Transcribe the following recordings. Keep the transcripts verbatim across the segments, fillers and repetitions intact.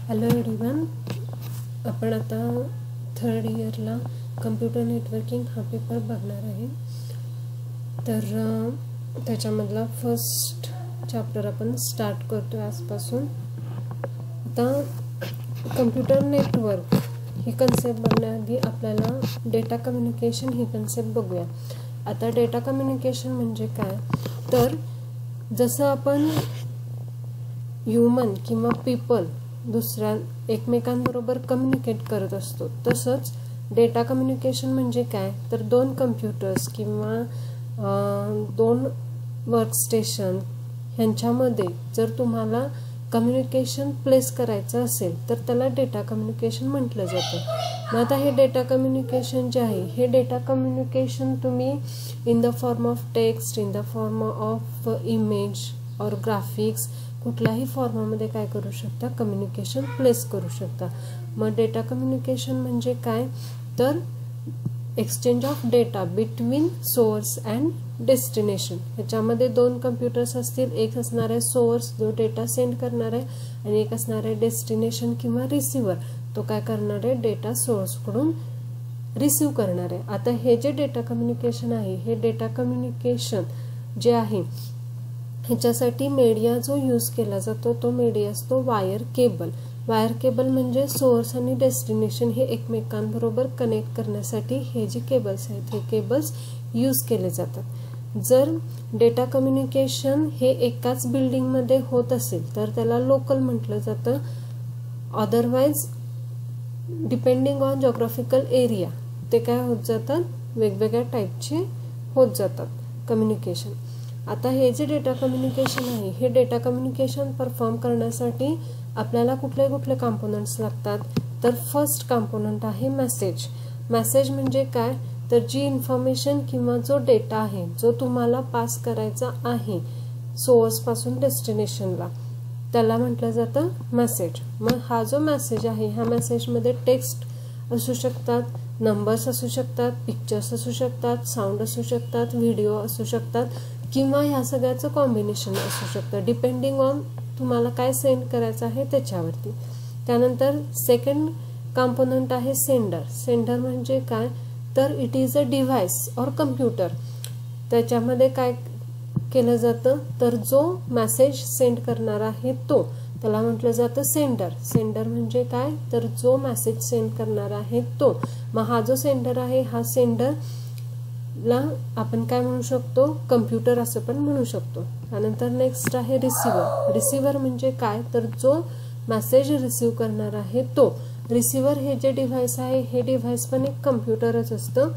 Hello everyone, आपण आता third इयरला कम्प्युटर नेटवर्किंग हा पेपर बघणार आहे. तर त्याच्यामधला फर्स्ट चॅप्टर आपण स्टार्ट करतो आजपासून. आता कम्प्युटर नेटवर्क ही कन्सेप्ट बघण्याआधी आपल्याला डेटा कम्युनिकेशन ही कन्सेप्ट बघूया. आता डेटा कम्युनिकेशन म्हणजे काय, तर जसं आपण ह्युमन किंवा पीपल दुसऱ्या एकमेकांबरोबर कम्युनिकेट करत असतो, तसंच डेटा कम्युनिकेशन म्हणजे काय, तर दोन कम्प्युटर्स किंवा दोन वर्कस्टेशन ह्यांच्यामध्ये जर तुम्हाला कम्युनिकेशन प्लेस करायचं असेल तर त्याला डेटा कम्युनिकेशन म्हटलं जातं. मग आता हे डेटा कम्युनिकेशन जे आहे, हे डेटा कम्युनिकेशन तुम्ही in the form of text, in the form of image और ग्राफिक्स, कुठल्याही फॉर्ममध्ये काय करू शकता, कम्युनिकेशन प्लेस करू शकता. मग डेटा कम्युनिकेशन म्हणजे काय, तर exchange of data between source and destination. ह्याच्यामध्ये दोन कम्प्युटर्स असतील, एक असणार आहे सोर्स जो डेटा सेंड करणार आहे, आणि एक असणार आहे डेस्टिनेशन किंवा रिसिव्हर, तो काय करणार आहे, डेटा सोर्सकडून रिसिव्ह करणार आहे. आता हे जे डेटा कम्युनिकेशन आहे, हे डेटा कम्युनिकेशन जे आहे ह्याच्यासाठी मीडिया जो यूज केला जातो तो मीडिया असतो वायर केबल. वायर केबल म्हणजे सोर्स आणि डेस्टिनेशन हे एकमेकांबरोबर कनेक्ट करण्यासाठी हे जे केबल्स आहेत हे केबल्स यूज केले जातात. जर डेटा कम्युनिकेशन हे एकाच बिल्डिंगमध्ये होत असेल तर त्याला लोकल म्हटलं जातं. Otherwise depending on geographical area ते काय होत जातात, वेगवेगळ्या टाईपचे होत जातात कम्युनिकेशन. आता हे जे डेटा कम्युनिकेशन आहे, हे डेटा कम्युनिकेशन परफॉर्म करण्यासाठी आपल्याला कुठले कुठले कॉम्पोनंट्स लागतात, तर फर्स्ट कॉम्पोनंट आहे मेसेज. मेसेज म्हणजे काय, तर जी इन्फॉर्मेशन किंवा जो डेटा आहे जो तुम्हाला पास करायचा आहे सोर्स पासून डेस्टिनेशनला, त्याला म्हटलं जातं मेसेज. मग हा जो मेसेज आहे, ह्या मेसेजमध्ये टेक्स्ट असू शकतात, नंबर्स असू शकतात, पिक्चर्स असू शकतात, साऊंड असू शकतात, व्हिडिओ असू शकतात, किंवा ह्या सगळ्याचं कॉम्बिनेशन असू शकतं, डिपेंडिंग ऑन तुम्हाला काय सेंड करायचं आहे त्याच्यावरती. त्यानंतर सेकंड कॉम्पोनंट आहे सेंडर. सेंडर म्हणजे काय, तर इट इज अ डिव्हाइस और कम्प्युटर. त्याच्यामध्ये काय केलं जातं, तर जो मेसेज सेंड करणार आहे तो, त्याला म्हटलं जातं सेंडर. सेंडर म्हणजे काय, तर जो मेसेज सेंड करणार आहे तो. मग हा जो सेंडर आहे, हा सेंडर ला आपण काय म्हणू शकतो, कम्प्युटर असं पण म्हणू शकतो. त्यानंतर नेक्स्ट आहे रिसिव्हर. रिसिव्हर म्हणजे काय, तर जो मेसेज रिसिव्ह करणार आहे तो. रिसिव्हर हे जे डिव्हाइस आहे, हे डिव्हाइस पण एक कम्प्युटरच असतं,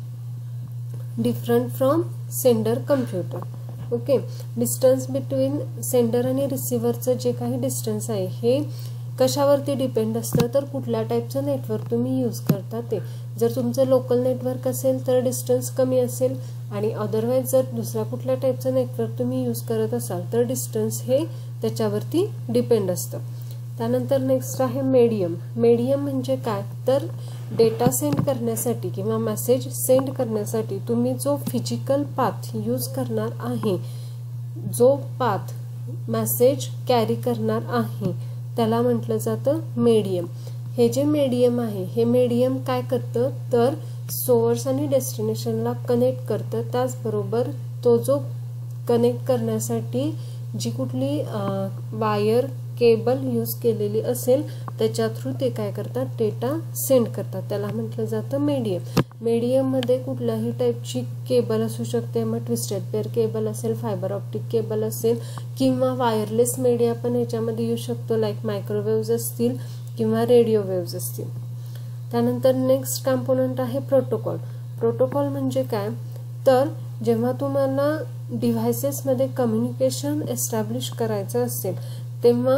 different from sender computer. Okay. Distance between sender आणि रिसिव्हरचं जे काही डिस्टन्स आहे हे कशावरती डिपेंड असतं, तर कुठल्या टाईपचं नेटवर्क तुम्ही यूज करता ते. जर तुमचं लोकल नेटवर्क असेल तर डिस्टन्स कमी असेल, आणि अदरवाईज जर दुसऱ्या कुठल्या टाईपचं नेटवर्क तुम्ही यूज करत असाल तर डिस्टन्स हे त्याच्यावरती डिपेंड असतं. त्यानंतर नेक्स्ट आहे मीडियम. मीडियम म्हणजे काय, तर डेटा सेंड करण्यासाठी किंवा मेसेज सेंड करण्यासाठी तुम्ही जो फिजिकल पाथ यूज करणार आहे, जो पाथ मेसेज कॅरी करणार आहे, त्याला म्हटलं जातं मीडियम. हे जे मीडियम आहे, हे मीडियम काय करतं, तर सोर्स आणि डेस्टिनेशनला कनेक्ट करतं. त्याचबरोबर तो जो कनेक्ट करण्यासाठी जी कुठली वायर केबल यूज केलेली असेल त्याच्या थ्रू ते काय करतात, डेटा सेंड करतात, त्याला म्हटलं जातं मीडियम. मीडियममध्ये कुठल्याही टाईपची केबल असू शकते, मग ट्विस्टेड पेअर केबल असेल, फायबर ऑप्टिक केबल असेल, किंवा वायरलेस मीडिया पण ह्याच्यामध्ये येऊ शकतो, लाईक मायक्रोवेव्ज असतील किंवा रेडिओ वेव्ज असतील. त्यानंतर नेक्स्ट कॉम्पोनंट आहे प्रोटोकॉल. प्रोटोकॉल म्हणजे काय, तर जेव्हा तुम्हाला डिव्हायसेसमध्ये कम्युनिकेशन एस्टॅब्लिश करायचं असेल तेव्हा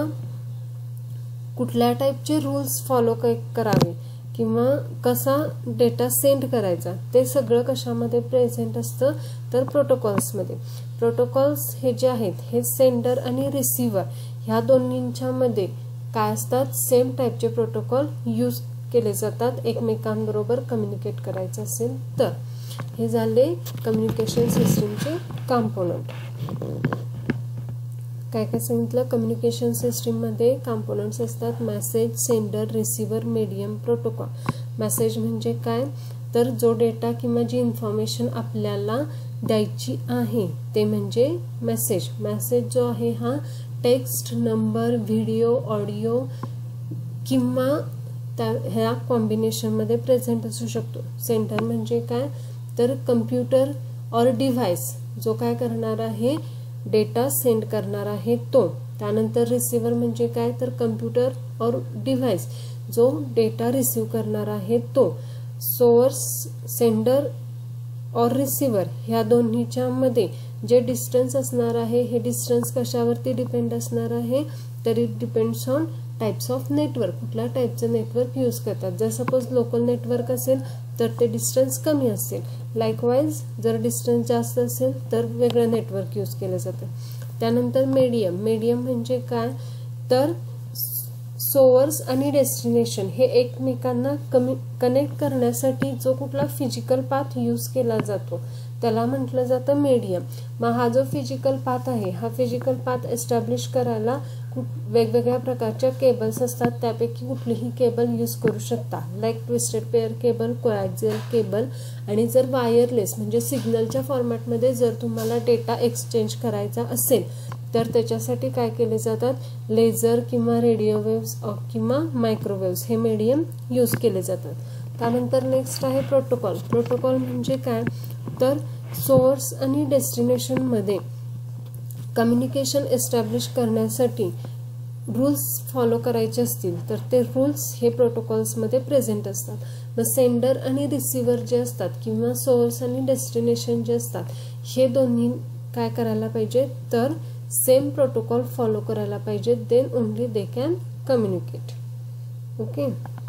कुठल्या टाईपचे रूल्स फॉलो करावे किंवा कसा डेटा सेंड करायचा ते सगळं कशामध्ये प्रेझेंट असतं, तर प्रोटोकॉल्समध्ये. प्रोटोकॉल्स हे जे आहेत हे सेंडर आणि रिसिव्हर ह्या दोन्हींच्या मध्ये काय असतात, सेम टाईपचे प्रोटोकॉल यूज केले जातात एकमेकांबरोबर कम्युनिकेट करायचं असेल तर. हे झाले कम्युनिकेशन सिस्टीमचे कॉम्पोनंट. काय काय सांगितलं, कम्युनिकेशन सिस्टीममध्ये कंपोनंट्स असतात message, sender, receiver, medium, protocol. Message म्हणजे काय, तर जो डेटा किंवा जी इन्फॉर्मेशन आपल्याला द्यायची आहे ते म्हणजे मेसेज. मेसेज जो आहे हा टेक्स्ट, नंबर, व्हिडिओ, ऑडिओ किंवा त्या ह्या कॉम्बिनेशनमध्ये प्रेझेंट असू शकतो. सेंडर म्हणजे काय, तर कम्प्युटर और डिव्हाइस जो काय करणार आहे, डेटा सेंड करणार आहे तो. त्यानंतर रिसिव्हर म्हणजे काय, तर कम्प्युटर और डिव्हाइस जो डेटा रिसिव्ह करणार आहे तो. सोर्स, सेंडर और रिसिव्हर ह्या दोन्हीच्या मध्ये जे डिस्टन्स असणार आहे हे डिस्टन्स कशावरती डिपेंड असणार आहे, तर it depends on types of network. कुठल्या टाईपचं नेटवर्क यूज करतात. जर सपोज लोकल नेटवर्क असेल तर ते डिस्टन्स कमी असेल. लाईकवाईज जर डिस्टन्स जास्त असेल तर वेगळं नेटवर्क यूज केलं जातं. त्यानंतर मीडियम. मीडियम म्हणजे काय, तर सोर्स आणि डेस्टिनेशन हे एकमेकांना कमी कनेक्ट करण्यासाठी जो कुठला फिजिकल पाथ यूज केला जातो त्याला म्हटलं जातं मीडियम. मग हा जो फिजिकल पाथ आहे हा फिजिकल पाथ एस्टॅब्लिश करायला वेगवेगळ्या प्रकारच्या केबल्स असतात. त्यापैकी कुठलीही केबल यूज करू शकता, like twisted pair cable, coaxial cable. आणि जर वायरलेस म्हणजे सिग्नलच्या फॉर्मॅटमध्ये जर तुम्हाला डेटा एक्सचेंज करायचा असेल तर त्याच्यासाठी काय केले जातात, लेझर किंवा रेडिओ वेव्स किंवा मायक्रोवेव्स हे मीडियम यूज केले जातात. त्यानंतर नेक्स्ट आहे प्रोटोकॉल. प्रोटोकॉल म्हणजे काय, तर सोर्स आणि डेस्टिनेशनमध्ये कम्युनिकेशन एस्टॅब्लिश करण्यासाठी रूल्स फॉलो करायचे असतील तर ते रूल्स हे प्रोटोकॉल्समध्ये प्रेझेंट असतात. मग सेंडर आणि रिसिव्हर जे असतात किंवा सोर्स आणि डेस्टिनेशन जे असतात हे दोन्ही काय करायला पाहिजे, तर सेम प्रोटोकॉल फॉलो करायला पाहिजे. Then only they can communicate. Okay.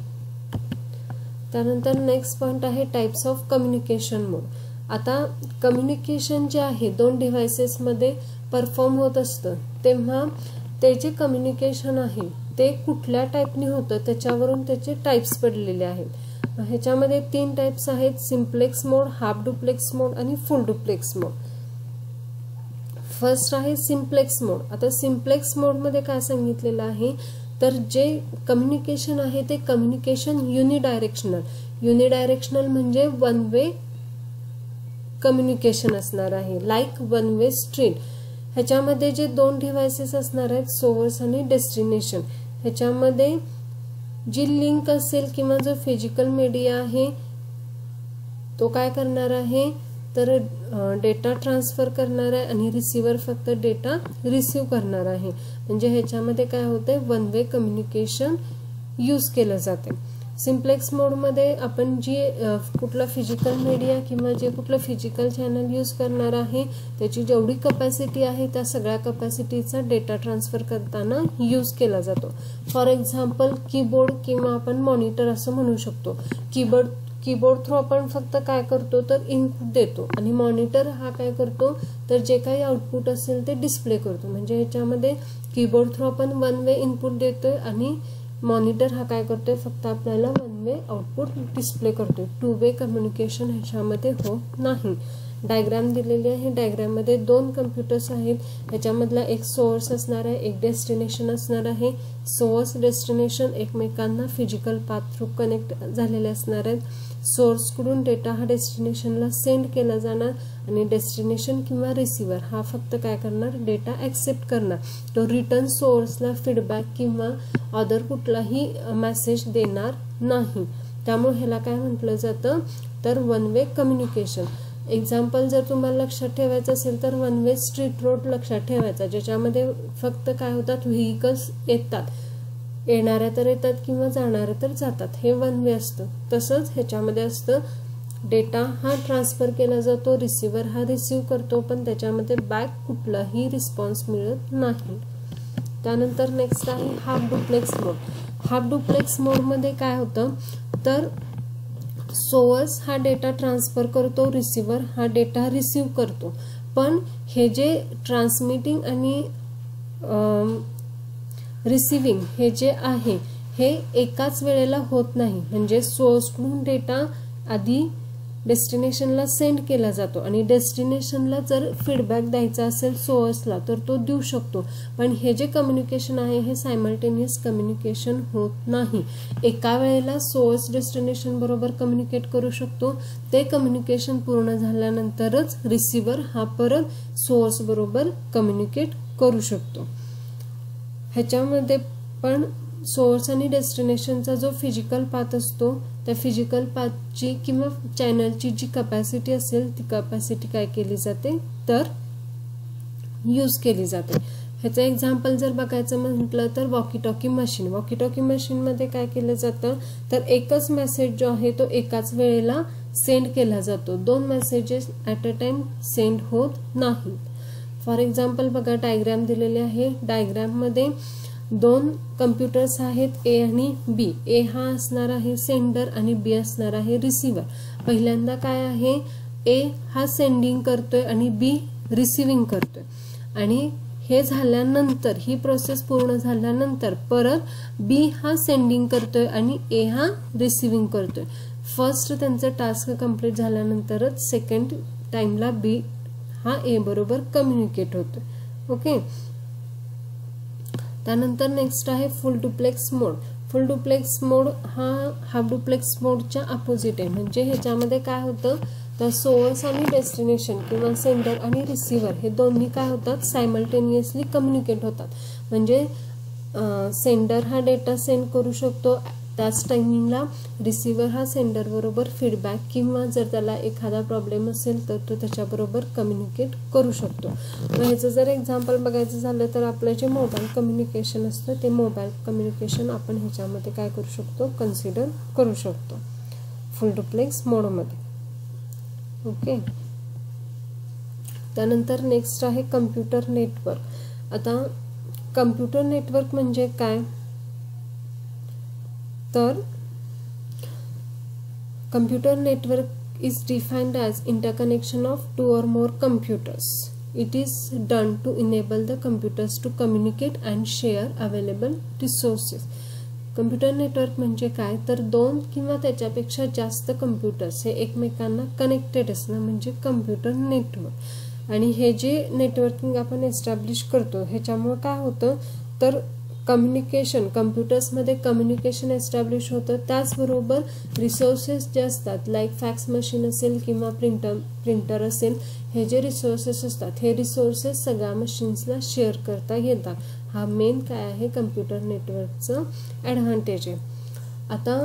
त्यानंतर नेक्स्ट पॉइंट आहे टाइप्स ऑफ कम्युनिकेशन मोड. आता कम्युनिकेशन जे आहे दोन डिव्हाइसेसमध्ये परफॉर्म होत असतं तेव्हा ते जे कम्युनिकेशन आहे ते कुठल्या टाईपने होतं त्याच्यावरून त्याचे टाइप्स पडलेले आहेत. ह्याच्यामध्ये तीन टाइप्स आहेत, simplex mode, half duplex mode आणि फुल डुप्लेक्स मोड. फर्स्ट आहे सिम्प्लेक्स मोड. आता सिम्प्लेक्स मोडमध्ये काय सांगितलेलं आहे, तर जे कम्युनिकेशन आहे ते कम्युनिकेशन युनिडायरेक्शनल. युनिडायरेक्शनल म्हणजे वन वे कम्युनिकेशन असणार आहे, लाईक वन वे स्ट्रीट. ह्याच्यामध्ये जे दोन डिव्हाइसेस असणार आहेत सोर्स आणि डेस्टिनेशन, ह्याच्यामध्ये जी लिंक असेल किंवा जो फिजिकल मीडिया आहे तो काय करणार आहे, तर डेटा ट्रान्सफर करणार आहे आणि रिसिव्हर फक्त डेटा रिसिव्ह करणार आहे. म्हणजे ह्याच्यामध्ये काय होते, वन वे कम्युनिकेशन यूज केलं जाते. सिम्प्लेक्स मोडमध्ये आपण जी कुठला फिजिकल मीडिया किंवा जे कुठलं फिजिकल चॅनल यूज करणार आहे त्याची जेवढी कपॅसिटी आहे त्या सगळ्या कपॅसिटीचा डेटा ट्रान्सफर करताना यूज केला जातो. फॉर एक्झाम्पल कीबोर्ड किंवा आपण मॉनिटर असं म्हणू शकतो. कीबोर्ड कीबोर्ड थ्रू आपण फक्त काय करतो तर इनपुट देतो आणि मॉनिटर हा काय करतो तर जे काही आउटपुट असेल ते डिस्प्ले करतो. म्हणजे ह्याच्यामध्ये कीबोर्ड थ्रू आपण वन वे इनपुट देतोय आणि मॉनिटर हा काय करतोय फक्त आपल्याला वन वे आउटपुट डिस्प्ले करतोय. टू वे कम्युनिकेशन ह्याच्यामध्ये होत नाही. डायग्राम दिलेली आहे. डायग्राममध्ये दोन कम्प्युटर्स आहेत. ह्याच्यामधला एक सोर्स असणार आहे, एक डेस्टिनेशन असणार आहे. सोर्स डेस्टिनेशन एकमेकांना फिजिकल पाथ थ्रू कनेक्ट झालेले असणार आहेत. सोर्सकडून डेटा हा डेस्टिनेशनला सेंड केला जाणार आणि डेस्टिनेशन किंवा रिसिव्हर हा फक्त काय करणार, डेटा ऍक्सेप्ट करणार. तो रिटर्न सोर्सला फीडबॅक किंवा अदर कुठलाही मेसेज देणार नाही. त्यामुळे ह्याला काय म्हटलं जातं तर वन वे कम्युनिकेशन. एक्झाम्पल जर तुम्हाला लक्षात ठेवायचं असेल तर वन वे स्ट्रीट रोड लक्षात ठेवायचा, ज्याच्यामध्ये फक्त काय होतात व्हेकल्स येतात, येणाऱ्या तर येतात किंवा जाणाऱ्या तर जातात, हे वन वे असतं. तसंच ह्याच्यामध्ये असतं डेटा हा ट्रान्सफर केला जातो, रिसिव्हर हा रिसिव्ह करतो, पण त्याच्यामध्ये बॅक कुठलाही रिस्पॉन्स मिळत नाही. त्यानंतर नेक्स्ट आहे half duplex mode. Half duplex मोडमध्ये काय होतं तर सोर्स हा डेटा ट्रान्सफर करतो, रिसिव्हर हा डेटा रिसिव्ह करतो, पण हे जे ट्रान्समिटिंग आणि रिसिव्हिंग हे जे आहे हे एकाच वेळेला होत नाही. म्हणजे सोर्सकडून डेटा आधी डेस्टिनेशनला सेंड केला जातो आणि डेस्टिनेशनला जर फीडबॅक द्यायचा असेल सोर्सला तर तो देऊ शकतो. पण हे जे कम्युनिकेशन आहे हे सायमल्टेनियस कम्युनिकेशन होत नाही. एका वेळेला सोर्स डेस्टिनेशन बरोबर कम्युनिकेट करू शकतो. ते कम्युनिकेशन पूर्ण झाल्यानंतरच रिसिव्हर हा परत सोर्स बरोबर कम्युनिकेट करू शकतो. ह्याच्यामध्ये पण सोर्स आणि डेस्टिनेशनचा जो फिजिकल पाथ असतो त्या फिजिकल पाथची किंवा चॅनलची जी कपॅसिटी असेल ती कपॅसिटी काय केली जाते तर यूज केली जाते. ह्याचं एक्झाम्पल जर बघायचं म्हटलं तर walkie talkie machine. Walkie talkie मशीनमध्ये काय केलं जातं तर एकच मेसेज जो आहे तो एकाच वेळेला सेंड केला जातो. दोन messages at a time send होत नाहीत. फॉर एक्झाम्पल बघा डायग्राम दिलेले आहे. डायग्राममध्ये दोन कम्प्युटर्स आहेत ए आणि बी. ए हा असणार आहे सेंडर आणि बी असणार आहे रिसिव्हर. पहिल्यांदा काय आहे ए हा सेंडिंग करतोय आणि बी रिसिव्हिंग करतोय आणि हे झाल्यानंतर ही प्रोसेस पूर्ण झाल्यानंतर परत बी हा सेंडिंग करतोय आणि ए हा रिसिव्हिंग करतोय. फर्स्ट त्यांचं टास्क कंप्लीट झाल्यानंतरच सेकंड टाइमला बी हा ए बरोबर कम्युनिकेट होतोय. ओके. त्यानंतर नेक्स्ट आहे फुल डुप्लेक्स मोड. फुल डुप्लेक्स मोड हा हाफ डुप्लेक्स मोडच्या अपोजिट आहे. म्हणजे ह्याच्यामध्ये काय होतं तर सोर्स आणि डेस्टिनेशन किंवा सेंडर आणि रिसिव्हर हे दोन्ही काय होतात सायमल्टेनियसली कम्युनिकेट होतात. म्हणजे सेंडर हा डेटा सेंड करू शकतो त्याच टायमिंगला रिसिव्हर हा सेंडर बरोबर फीडबॅक किंवा जर त्याला एखादा प्रॉब्लेम असेल तर तो त्याच्याबरोबर कम्युनिकेट करू शकतो. मग ह्याचं जर एक्झाम्पल बघायचं झालं तर आपलं जे मोबाईल कम्युनिकेशन असतं ते मोबाईल कम्युनिकेशन आपण ह्याच्यामध्ये काय करू शकतो कन्सिडर करू शकतो फुल डुप्लेक्स मोडमध्ये. ओके. त्यानंतर नेक्स्ट आहे कम्प्युटर नेटवर्क. आता कम्प्युटर नेटवर्क म्हणजे काय तर computer network is defined as interconnection of two or more computers. It is done to enable the computers to communicate and share available resources. Computer network म्हणजे काय तर दोन किंवा त्याच्यापेक्षा जास्त कम्प्युटर्स हे एकमेकांना कनेक्टेड असणं म्हणजे कम्प्युटर नेटवर्क. आणि हे जे नेटवर्किंग आपण एस्टॅब्लिश करतो ह्याच्यामुळे काय होतं तर कम्युनिकेशन कम्प्युटर्समध्ये कम्युनिकेशन एस्टॅब्लिश होतं. त्याचबरोबर रिसोर्सेस जे असतात लाईक फॅक्स मशीन असेल किंवा प्रिंटर प्रिंटर असेल हे जे रिसोर्सेस असतात हे रिसोर्सेस सगळ्या मशीन्सला शेअर करता येतात. हा मेन काय आहे कम्प्युटर नेटवर्कचं ॲडव्हान्टेज आहे. आता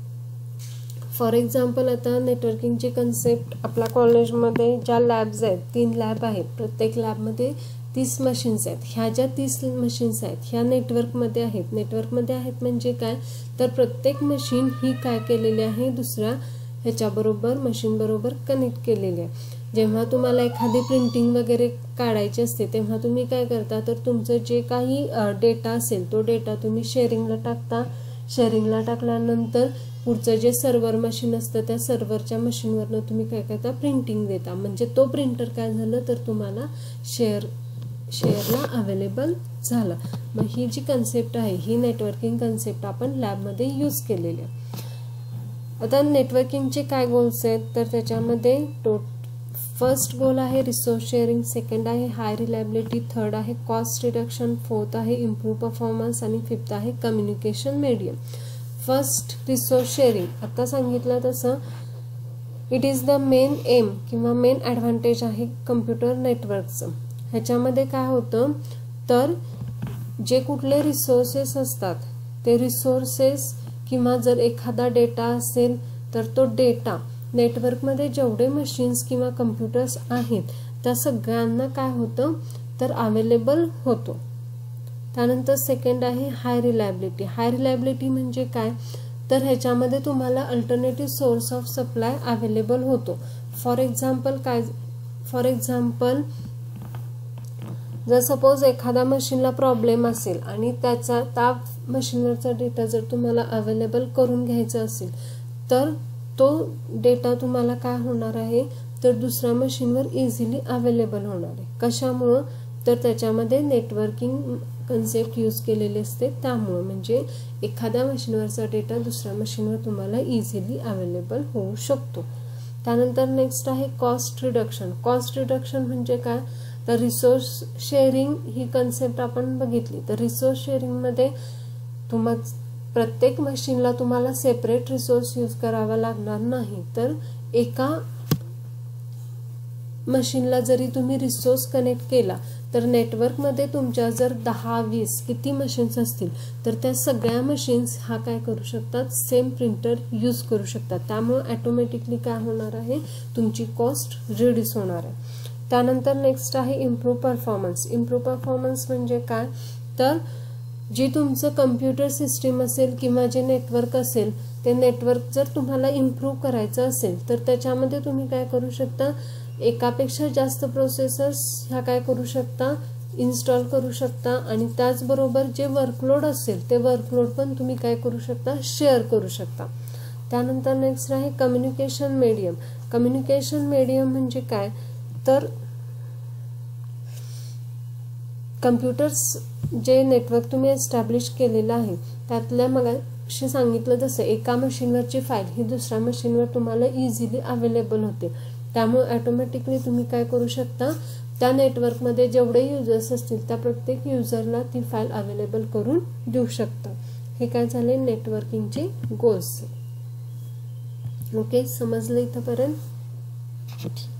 फॉर एक्झाम्पल आता नेटवर्किंगची कन्सेप्ट आपल्या कॉलेजमध्ये ज्या लॅब्स आहेत तीन लॅब आहेत. प्रत्येक लॅबमध्ये तीस मशीन्स आहेत. ह्या ज्या तीस मशीन्स आहेत ह्या नेटवर्कमध्ये आहेत. नेटवर्कमध्ये आहेत म्हणजे काय तर प्रत्येक मशीन ही काय केलेली आहे दुसऱ्या ह्याच्याबरोबर मशीन बरोबर कनेक्ट केलेली आहे. जेव्हा तुम्हाला एखादी प्रिंटिंग वगैरे काढायची असते तेव्हा तुम्ही काय करता तर तुमचं जे काही डेटा असेल तो डेटा तुम्ही शेअरिंगला टाकता. शेअरिंगला टाकल्यानंतर पुढचं जे सर्व्हर मशीन असतं त्या सर्व्हरच्या मशीनवरनं तुम्ही काय करता प्रिंटिंग देता. म्हणजे तो प्रिंटर काय झालं तर तुम्हाला शेअर शेअरला अवेलेबल झाला. मग ही जी कन्सेप्ट आहे ही नेटवर्किंग कन्सेप्ट आपण लॅबमध्ये यूज केलेली आहे. आता नेटवर्किंगचे काय गोल्स आहेत तर त्याच्यामध्ये टो फर्स्ट गोल आहे रिसोर्स शेअरिंग, सेकंड आहे हाय रिलायबिलिटी, थर्ड आहे कॉस्ट रिडक्शन, फोर्थ आहे इम्प्रूव्ह परफॉर्मन्स आणि फिफ्थ आहे communication medium. First resource sharing आता सांगितलं तसं it is the main aim किंवा मेन ॲडव्हान्टेज आहे कम्प्युटर नेटवर्कचं. ह्याच्यामध्ये काय होतं तर जे कुठले रिसोर्सेस असतात ते रिसोर्सेस किंवा जर एखादा डेटा असेल तर तो डेटा नेटवर्कमध्ये जेवढे मशीन्स किंवा कम्प्युटर्स आहेत त्या सगळ्यांना काय होतं तर अवेलेबल होतो. त्यानंतर सेकंड आहे हाय रिलायबिलिटी. हाय रिलायबिलिटी म्हणजे काय तर ह्याच्यामध्ये तुम्हाला alternative source of supply available होतो. फॉर एक्झाम्पल काय फॉर एक्झाम्पल जर सपोज एखाद्या मशीनला प्रॉब्लेम असेल आणि त्याचा त्या मशीनवरचा डेटा जर तुम्हाला अवेलेबल करून घ्यायचा असेल तर तो डेटा तुम्हाला काय होणार आहे तर दुसऱ्या मशीनवर इझिली अवेलेबल होणार आहे. कशामुळं तर त्याच्यामध्ये नेटवर्किंग कन्सेप्ट यूज केलेले असते त्यामुळं. म्हणजे एखाद्या मशीनवरचा डेटा दुसऱ्या मशीनवर तुम्हाला इझिली अवेलेबल होऊ शकतो. त्यानंतर नेक्स्ट आहे कॉस्ट रिडक्शन. कॉस्ट रिडक्शन म्हणजे काय, तर रिसोर्स शेअरिंग ही कन्सेप्ट आपण बघितली. तर रिसोर्स शेअरिंगमध्ये तुम्हा प्रत्येक मशीनला तुम्हाला सेपरेट रिसोर्स यूज करावा लागणार नाही. तर एका मशीनला जरी तुम्ही रिसोर्स कनेक्ट केला तर नेटवर्कमध्ये तुमच्या जर दहा वीस किती मशीन्स असतील तर त्या सगळ्या मशीन्स हा काय करू शकतात, सेम प्रिंटर यूज करू शकतात. त्यामुळे ऑटोमॅटिकली काय होणार आहे, तुमची कॉस्ट रिड्यूस होणार आहे. त्यानंतर नेक्स्ट आहे इम्प्रूव्ह परफॉर्मन्स. इम्प्रूव्ह परफॉर्मन्स म्हणजे काय, तर जी तुमचं कम्प्युटर सिस्टीम असेल किंवा जे नेटवर्क असेल ते नेटवर्क जर तुम्हाला इम्प्रूव्ह करायचं असेल तर त्याच्यामध्ये तुम्ही काय करू शकता, एकापेक्षा जास्त प्रोसेसर्स ह्या काय करू शकता, इन्स्टॉल करू शकता. आणि त्याचबरोबर जे वर्कलोड असेल ते वर्कलोड पण तुम्ही काय करू शकता, शेअर करू शकता. त्यानंतर नेक्स्ट आहे कम्युनिकेशन मीडियम. कम्युनिकेशन मीडियम म्हणजे काय, तर कम्प्युटर्स जे नेटवर्क तुम्ही एस्टॅब्लिश केलेलं आहे त्यातल्या मगाशी सांगितलं जसं एका मशीनवरची फाईल ही दुसऱ्या मशीनवर तुम्हाला इझिली अवेलेबल होते. त्यामुळे ऑटोमॅटिकली तुम्ही काय करू शकता, त्या नेटवर्कमध्ये जेवढे युजर्स असतील त्या प्रत्येक युजरला ती फाईल अवेलेबल करून देऊ शकता. हे काय झाले, नेटवर्किंगचे गोल्स. ओके, समजलं इथंपर्यंत.